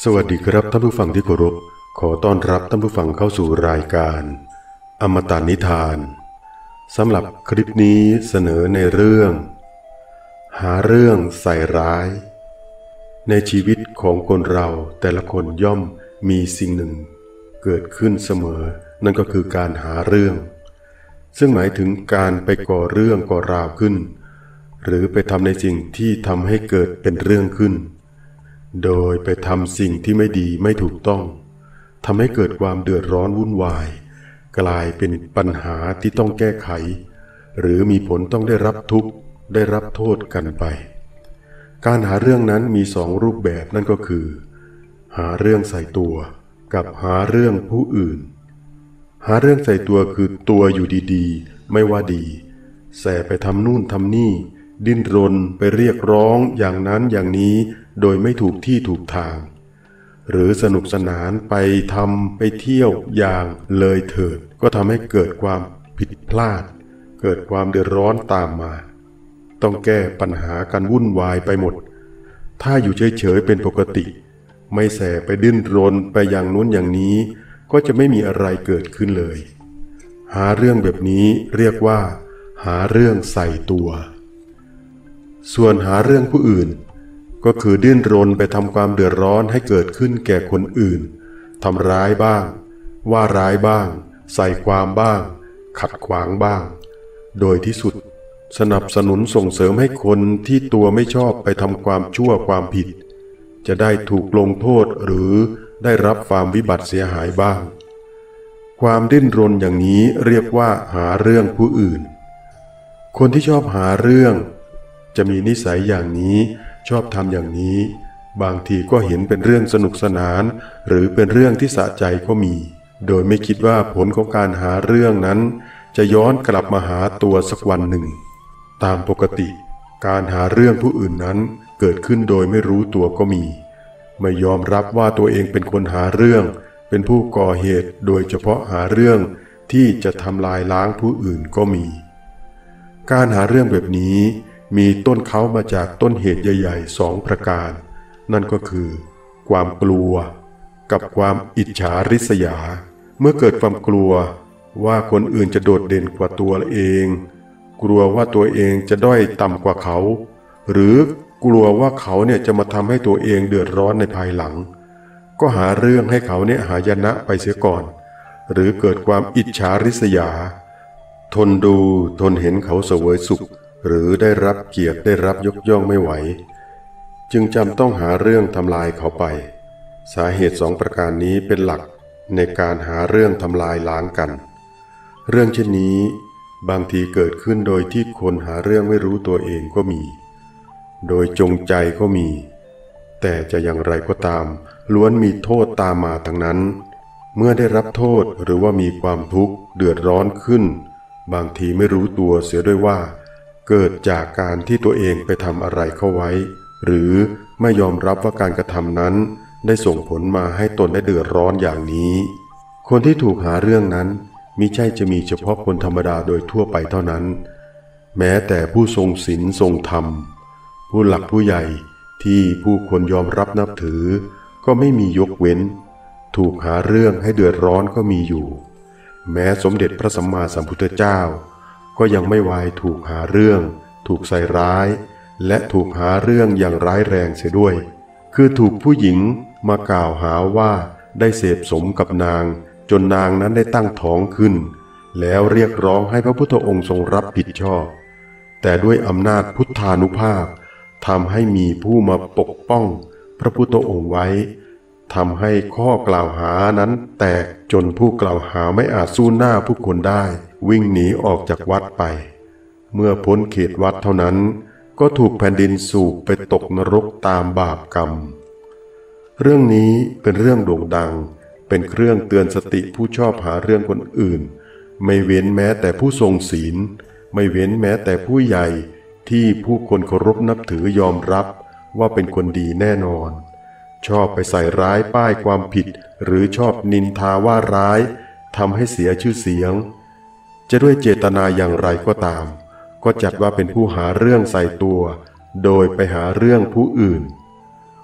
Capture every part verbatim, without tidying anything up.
สวัสดีครับท่านผู้ฟังที่เคารพขอต้อนรับท่านผู้ฟังเข้าสู่รายการอมตะนิทานสำหรับคลิปนี้เสนอในเรื่องหาเรื่องใส่ร้ายในชีวิตของคนเราแต่ละคนย่อมมีสิ่งหนึ่งเกิดขึ้นเสมอนั่นก็คือการหาเรื่องซึ่งหมายถึงการไปก่อเรื่องก่อราวขึ้นหรือไปทำในสิ่งที่ทำให้เกิดเป็นเรื่องขึ้นโดยไปทำสิ่งที่ไม่ดีไม่ถูกต้องทำให้เกิดความเดือดร้อนวุ่นวายกลายเป็นปัญหาที่ต้องแก้ไขหรือมีผลต้องได้รับทุกข์ได้รับโทษกันไปการหาเรื่องนั้นมีสองรูปแบบนั่นก็คือหาเรื่องใส่ตัวกับหาเรื่องผู้อื่นหาเรื่องใส่ตัวคือตัวอยู่ดีๆไม่ว่าดีแสไปทำนู่นทำนี่ดิ้นรนไปเรียกร้องอย่างนั้นอย่างนี้โดยไม่ถูกที่ถูกทางหรือสนุกสนานไปทำไปเที่ยวอย่างเลยเถิดก็ทำให้เกิดความผิดพลาดเกิดความเดือดร้อนตามมาต้องแก้ปัญหากันวุ่นวายไปหมดถ้าอยู่เฉยๆเป็นปกติไม่แสไปดิ้นรนไปอย่างนู้นอย่างนี้ก็จะไม่มีอะไรเกิดขึ้นเลยหาเรื่องแบบนี้เรียกว่าหาเรื่องใส่ตัวส่วนหาเรื่องผู้อื่นก็คือดิ้นรนไปทำความเดือดร้อนให้เกิดขึ้นแก่คนอื่นทำร้ายบ้างว่าร้ายบ้างใส่ความบ้างขัดขวางบ้างโดยที่สุดสนับสนุนส่งเสริมให้คนที่ตัวไม่ชอบไปทำความชั่วความผิดจะได้ถูกลงโทษหรือได้รับความวิบัติเสียหายบ้างความดิ้นรนอย่างนี้เรียกว่าหาเรื่องผู้อื่นคนที่ชอบหาเรื่องจะมีนิสัยอย่างนี้ชอบทำอย่างนี้บางทีก็เห็นเป็นเรื่องสนุกสนานหรือเป็นเรื่องที่สะใจก็มีโดยไม่คิดว่าผลของการหาเรื่องนั้นจะย้อนกลับมาหาตัวสักวันหนึ่งตามปกติการหาเรื่องผู้อื่นนั้นเกิดขึ้นโดยไม่รู้ตัวก็มีไม่ยอมรับว่าตัวเองเป็นคนหาเรื่องเป็นผู้ก่อเหตุโดยเฉพาะหาเรื่องที่จะทำลายล้างผู้อื่นก็มีการหาเรื่องแบบนี้มีต้นเขามาจากต้นเหตุใหญ่ๆสองประการนั่นก็คือความกลัวกับความอิจฉาริษยาเมื่อเกิดความกลัวว่าคนอื่นจะโดดเด่นกว่าตัวเองกลัวว่าตัวเองจะด้อยต่ำกว่าเขาหรือกลัวว่าเขาเนี่ยจะมาทำให้ตัวเองเดือดร้อนในภายหลังก็หาเรื่องให้เขาเนี่ยหายนะไปเสียก่อนหรือเกิดความอิจฉาริษยาทนดูทนเห็นเขาเสวยสุขหรือได้รับเกียรติได้รับยกย่องไม่ไหวจึงจำต้องหาเรื่องทำลายเขาไปสาเหตุสองประการนี้เป็นหลักในการหาเรื่องทำลายล้างกันเรื่องเช่นนี้บางทีเกิดขึ้นโดยที่คนหาเรื่องไม่รู้ตัวเองก็มีโดยจงใจก็มีแต่จะอย่างไรก็ตามล้วนมีโทษตามมาทั้งนั้นเมื่อได้รับโทษหรือว่ามีความทุกข์เดือดร้อนขึ้นบางทีไม่รู้ตัวเสียด้วยว่าเกิดจากการที่ตัวเองไปทำอะไรเข้าไว้หรือไม่ยอมรับว่าการกระทำนั้นได้ส่งผลมาให้ตนได้เดือดร้อนอย่างนี้คนที่ถูกหาเรื่องนั้นมิใช่จะมีเฉพาะคนธรรมดาโดยทั่วไปเท่านั้นแม้แต่ผู้ทรงศีลทรงธรรมผู้หลักผู้ใหญ่ที่ผู้คนยอมรับนับถือก็ไม่มียกเว้นถูกหาเรื่องให้เดือดร้อนก็มีอยู่แม้สมเด็จพระสัมมาสัมพุทธเจ้าก็ยังไม่วายถูกหาเรื่องถูกใส่ร้ายและถูกหาเรื่องอย่างร้ายแรงเสียด้วยคือถูกผู้หญิงมากล่าวหาว่าได้เสพสมกับนางจนนางนั้นได้ตั้งท้องขึ้นแล้วเรียกร้องให้พระพุทธองค์ทรงรับผิดชอบแต่ด้วยอำนาจพุทธานุภาพทำให้มีผู้มาปกป้องพระพุทธองค์ไว้ทำให้ข้อกล่าวหานั้นแตกจนผู้กล่าวหาไม่อาจสู้หน้าผู้คนได้วิ่งหนีออกจากวัดไปเมื่อพ้นเขตวัดเท่านั้นก็ถูกแผ่นดินสูบไปตกนรกตามบาปกรรมเรื่องนี้เป็นเรื่องโด่งดังเป็นเครื่องเตือนสติผู้ชอบหาเรื่องคนอื่นไม่เว้นแม้แต่ผู้ทรงศีลไม่เว้นแม้แต่ผู้ใหญ่ที่ผู้คนเคารพนับถือยอมรับว่าเป็นคนดีแน่นอนชอบไปใส่ร้ายป้ายความผิดหรือชอบนินทาว่าร้ายทำให้เสียชื่อเสียงจะด้วยเจตนาอย่างไรก็ตามก็จัดว่าเป็นผู้หาเรื่องใส่ตัวโดยไปหาเรื่องผู้อื่น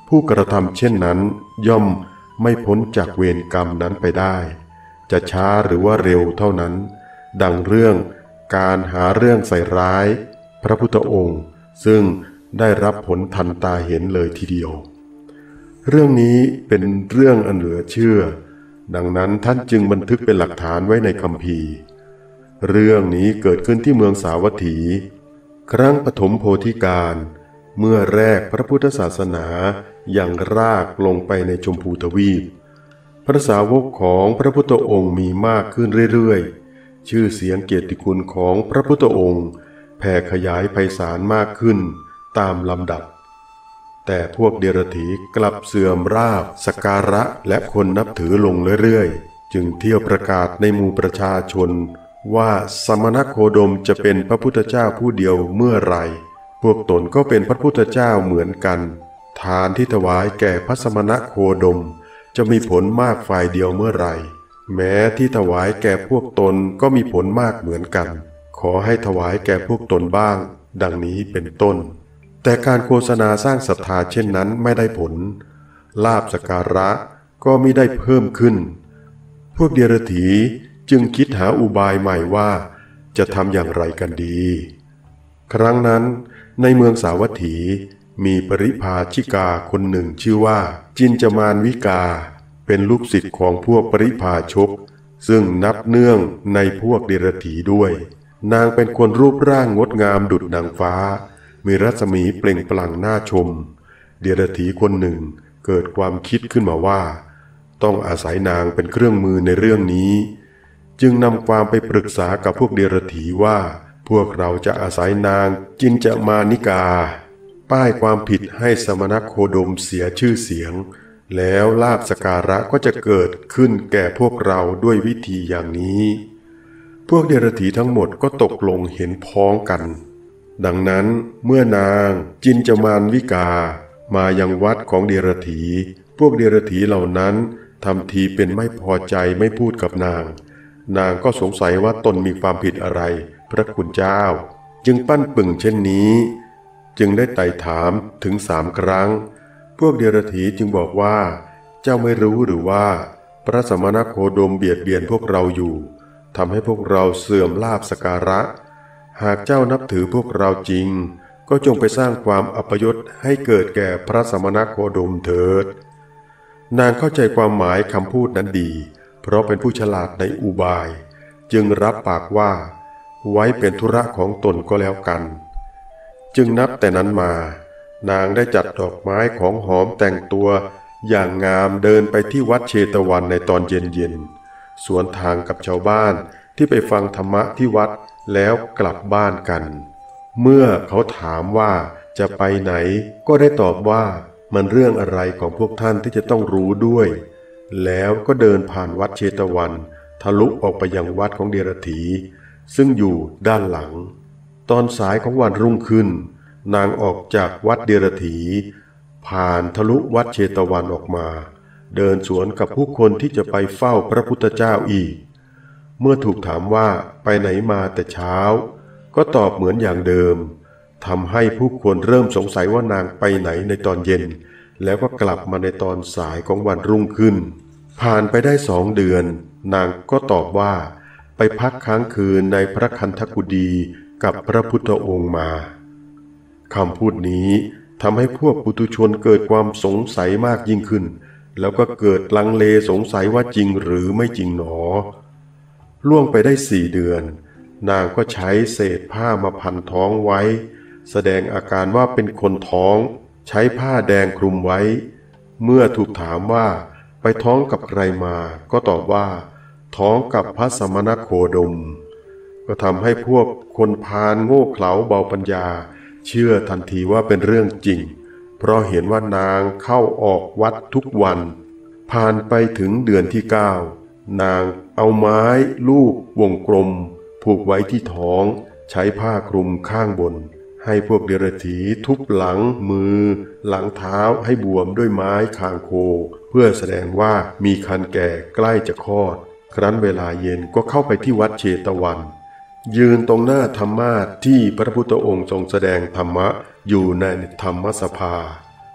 ผู้กระทำเช่นนั้นย่อมไม่พ้นจากเวรกรรมนั้นไปได้จะช้าหรือว่าเร็วเท่านั้นดังเรื่องการหาเรื่องใส่ร้ายพระพุทธองค์ซึ่งได้รับผลทันตาเห็นเลยทีเดียวเรื่องนี้เป็นเรื่องอันเหลือเชื่อดังนั้นท่านจึงบันทึกเป็นหลักฐานไว้ในคัมภีร์เรื่องนี้เกิดขึ้นที่เมืองสาวัตถีครั้งปฐมโพธิการเมื่อแรกพระพุทธศาสนายังรากลงไปในชมพูทวีปพระสาวกของพระพุทธองค์มีมากขึ้นเรื่อยๆชื่อเสียงเกียรติคุณของพระพุทธองค์แผ่ขยายไพศาลมากขึ้นตามลำดับแต่พวกเดรัจฉีกลับเสื่อมราบสักการะและคนนับถือลงเรื่อยๆจึงเที่ยวประกาศในหมู่ประชาชนว่าสมณโคดมจะเป็นพระพุทธเจ้าผู้เดียวเมื่อไรพวกตนก็เป็นพระพุทธเจ้าเหมือนกันทานที่ถวายแก่พระสมณโคดมจะมีผลมากฝ่ายเดียวเมื่อไรแม้ที่ถวายแก่พวกตนก็มีผลมากเหมือนกันขอให้ถวายแก่พวกตนบ้างดังนี้เป็นต้นแต่การโฆษณาสร้างศรัทธาเช่นนั้นไม่ได้ผลลาภสักการะก็มิได้เพิ่มขึ้นพวกเดรัจฉีจึงคิดหาอุบายใหม่ว่าจะทำอย่างไรกันดีครั้งนั้นในเมืองสาวัตถีมีปริภาชิกาคนหนึ่งชื่อว่าจินจมานวิกาเป็นลูกศิษย์ของพวกปริภาชกซึ่งนับเนื่องในพวกเดรัจฉีด้วยนางเป็นคนรูปร่างงดงามดุจนางฟ้ามีรัศมีเปล่งปลั่งน่าชมเดรัจฉีคนหนึ่งเกิดความคิดขึ้นมาว่าต้องอาศัยนางเป็นเครื่องมือในเรื่องนี้จึงนำความไปปรึกษากับพวกเดรัจฉีว่าพวกเราจะอาศัยนางจินจมานิกาป้ายความผิดให้สมณโคดมเสียชื่อเสียงแล้วลาภสักการะก็จะเกิดขึ้นแก่พวกเราด้วยวิธีอย่างนี้พวกเดรัจฉีทั้งหมดก็ตกลงเห็นพ้องกันดังนั้นเมื่อนางจินจมานวิกามายังวัดของเดรัจฉีพวกเดรัจฉีเหล่านั้นทำทีเป็นไม่พอใจไม่พูดกับนางนางก็สงสัยว่าตนมีความผิดอะไรพระคุณเจ้าจึงปั้นปึ่งเช่นนี้จึงได้ไต่ถามถึงสามครั้งพวกเดรัจฉีจึงบอกว่าเจ้าไม่รู้หรือว่าพระสมณโคดมเบียดเบียนพวกเราอยู่ทำให้พวกเราเสื่อมลาภสักการะหากเจ้านับถือพวกเราจริงก็จงไปสร้างความอัปยศให้เกิดแก่พระสมณโคดมเถิดนางเข้าใจความหมายคำพูดนั้นดีเพราะเป็นผู้ฉลาดในอุบายจึงรับปากว่าไว้เป็นธุระของตนก็แล้วกันจึงนับแต่นั้นมานางได้จัดดอกไม้ของหอมแต่งตัวอย่างงามเดินไปที่วัดเชตวันในตอนเย็นๆสวนทางกับชาวบ้านที่ไปฟังธรรมะที่วัดแล้วกลับบ้านกันเมื่อเขาถามว่าจะไปไหนก็ได้ตอบว่ามันเรื่องอะไรของพวกท่านที่จะต้องรู้ด้วยแล้วก็เดินผ่านวัดเชตวันทะลุออกไปยังวัดของเดรัจฉีซึ่งอยู่ด้านหลังตอนสายของวันรุ่งขึ้นนางออกจากวัดเดรัจฉีผ่านทะลุวัดเชตวันออกมาเดินสวนกับผู้คนที่จะไปเฝ้าพระพุทธเจ้าอีกเมื่อถูกถามว่าไปไหนมาแต่เช้าก็ตอบเหมือนอย่างเดิมทำให้ผู้คนเริ่มสงสัยว่านางไปไหนในตอนเย็นแล้วก็กลับมาในตอนสายของวันรุ่งขึ้นผ่านไปได้สองเดือนนางก็ตอบว่าไปพักค้างคืนในพระคันธกุฎีกับพระพุทธองค์มาคำพูดนี้ทำให้พวกปุถุชนเกิดความสงสัยมากยิ่งขึ้นแล้วก็เกิดลังเลสงสัยว่าจริงหรือไม่จริงหนอล่วงไปได้สี่เดือนนางก็ใช้เศษผ้ามาพันท้องไว้แสดงอาการว่าเป็นคนท้องใช้ผ้าแดงคลุมไว้เมื่อถูกถามว่าไปท้องกับใครมาก็ตอบว่าท้องกับพระสมณโคดมก็ทำให้พวกคนพาลโง่เขลาเบาปัญญาเชื่อทันทีว่าเป็นเรื่องจริงเพราะเห็นว่านางเข้าออกวัดทุกวันผ่านไปถึงเดือนที่เก้านางเอาไม้ลูกวงกลมผูกไว้ที่ท้องใช้ผ้าคลุมข้างบนให้พวกเดรัจฉีทุบหลังมือหลังเท้าให้บวมด้วยไม้คางโคเพื่อแสดงว่ามีครรภ์แก่ใกล้จะคลอดครั้นเวลาเย็นก็เข้าไปที่วัดเชตวันยืนตรงหน้าธรรมาสน์ที่พระพุทธองค์ทรงแสดงธรรมะอยู่ในธรรมสภา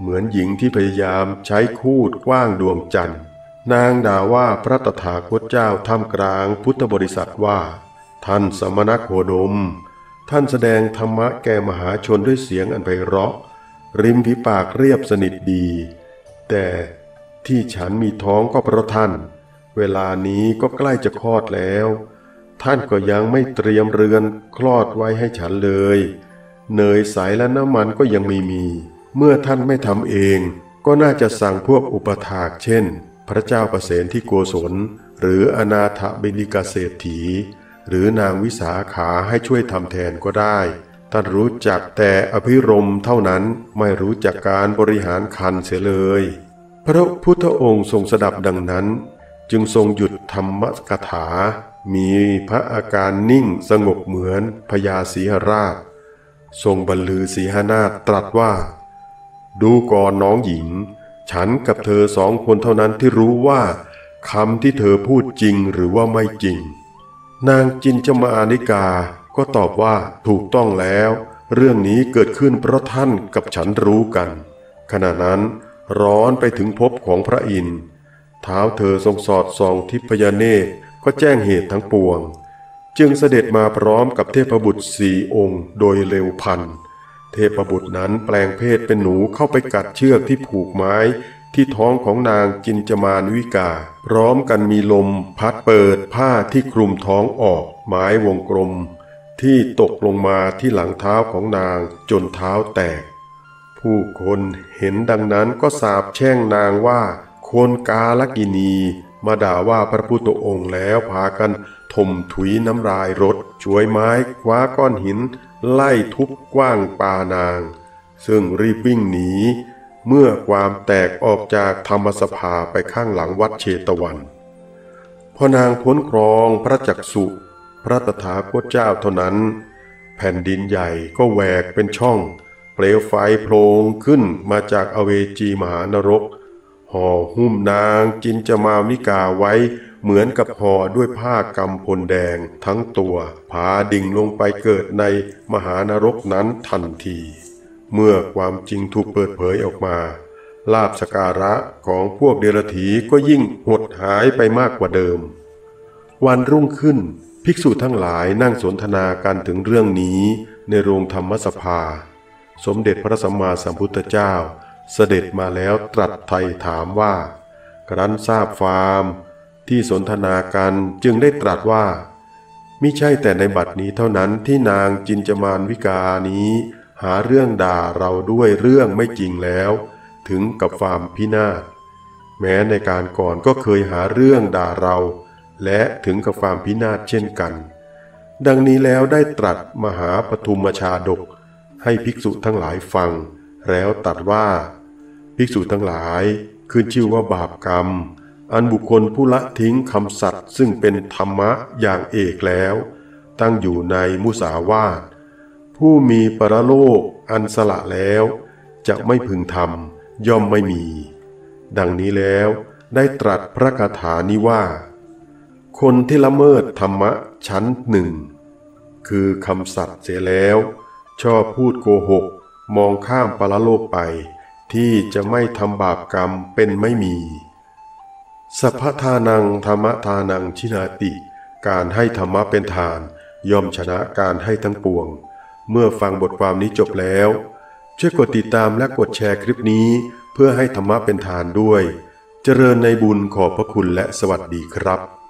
เหมือนหญิงที่พยายามใช้คูดกว้างดวงจันทร์นางด่าว่าพระตถาคตเจ้าท่ามกลางพุทธบริษัทว่าท่านสมณโคดมท่านแสดงธรรมะแก่มหาชนด้วยเสียงอันไพเราะริมฝีปากเรียบสนิทดีแต่ที่ฉันมีท้องก็เพราะท่านเวลานี้ก็ใกล้จะคลอดแล้วท่านก็ยังไม่เตรียมเรือนคลอดไว้ให้ฉันเลยเนยใสและน้ำมันก็ยังไม่มีเมื่อท่านไม่ทำเองก็น่าจะสั่งพวกอุปถากเช่นพระเจ้าประเสนที่โกศลหรืออนาถบิณฑิกเศรษฐีหรือนางวิสาขาให้ช่วยทำแทนก็ได้ท่านรู้จักแต่อภิรมย์เท่านั้นไม่รู้จักการบริหารคันเสียเลยพระพุทธองค์ทรงสดับดังนั้นจึงทรงหยุดธรรมกถามีพระอาการนิ่งสงบเหมือนพญาสีหราชทรงบรรลือสีหนาถตรัสว่าดูก่อนน้องหญิงฉันกับเธอสองคนเท่านั้นที่รู้ว่าคำที่เธอพูดจริงหรือว่าไม่จริงนางจินจมานิกาก็ตอบว่าถูกต้องแล้วเรื่องนี้เกิดขึ้นเพราะท่านกับฉันรู้กันขณะนั้นร้อนไปถึงภพของพระอินทร์เท้าเธอทรงสอดส่องทิพยเนตรก็แจ้งเหตุทั้งปวงจึงเสด็จมาพร้อมกับเทพบุตรสี่องค์โดยเร็วพลันเทพบุตรนั้นแปลงเพศเป็นหนูเข้าไปกัดเชือกที่ผูกไม้ที่ท้องของนางจินจมานวิกาพร้อมกันมีลมพัดเปิดผ้าที่คลุมท้องออกไม้วงกลมที่ตกลงมาที่หลังเท้าของนางจนเท้าแตกผู้คนเห็นดังนั้นก็สาปแช่งนางว่าคนกาลกินีมาด่าว่าพระพุทธองค์แล้วพากันถมถุยน้ำลายรถช่วยไม้คว้าก้อนหินไล่ทุบกว้างปานางซึ่งรีบวิ่งหนีเมื่อความแตกออกจากธรรมสภาไปข้างหลังวัดเชตวันพอนางพ้นครองพระจักษุพระตถาคตเจ้าเท่านั้นแผ่นดินใหญ่ก็แหวกเป็นช่องเปลวไฟโผล่ขึ้นมาจากอเวจีมหานรกห่อหุ้มนางจินจมาวิกาไว้เหมือนกับห่อด้วยผ้ากำพลแดงทั้งตัวพาดิ่งลงไปเกิดในมหานรกนั้นทันทีเมื่อความจริงถูกเปิดเผยออกมาลาภสการะของพวกเดรัจฉีก็ยิ่งหดหายไปมากกว่าเดิมวันรุ่งขึ้นภิกษุทั้งหลายนั่งสนทนากันถึงเรื่องนี้ในโรงธรรมสภาสมเด็จพระสัมมาสัมพุทธเจ้าเสด็จมาแล้วตรัสไถ่ถามว่าครั้นทราบความที่สนทนากันจึงได้ตรัสว่ามิใช่แต่ในบัดนี้เท่านั้นที่นางจินจมานวิกานี้หาเรื่องด่าเราด้วยเรื่องไม่จริงแล้วถึงกับความพินาศแม้ในการก่อนก็เคยหาเรื่องด่าเราและถึงกับความพินาศเช่นกันดังนี้แล้วได้ตรัสมหาปฐุมชาดกให้ภิกษุทั้งหลายฟังแล้วตรัสว่าภิกษุทั้งหลายขึ้นชื่อว่าบาปกรรมอันบุคคลผู้ละทิ้งคำสัตย์ซึ่งเป็นธรรมะอย่างเอกแล้วตั้งอยู่ในมุสาวาทผู้มีปรโลกอันสละแล้วจะไม่พึงทำย่อมไม่มีดังนี้แล้วได้ตรัสพระคาถานี้ว่าคนที่ละเมิดธรรมะชั้นหนึ่งคือคำสัตย์เสียแล้วชอบพูดโกหกมองข้ามปรโลกไปที่จะไม่ทำบาปกรรมเป็นไม่มีสัพพทานังธรรมทานังชินาติการให้ธรรมะเป็นทานย่อมชนะการให้ทั้งปวงเมื่อฟังบทความนี้จบแล้วช่วยกดติดตามและกดแชร์คลิปนี้เพื่อให้ธรรมะเป็นทานด้วยเจริญในบุญขอบพระคุณและสวัสดีครับ